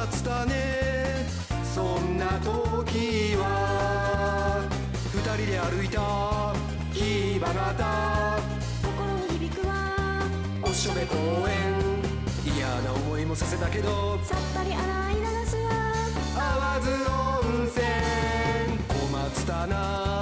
松種。そんな時は二人で歩いた火花心に響くはおしょべ公園。嫌な思いもさせたけどさっぱり洗い流すわ淡津温泉。小松棚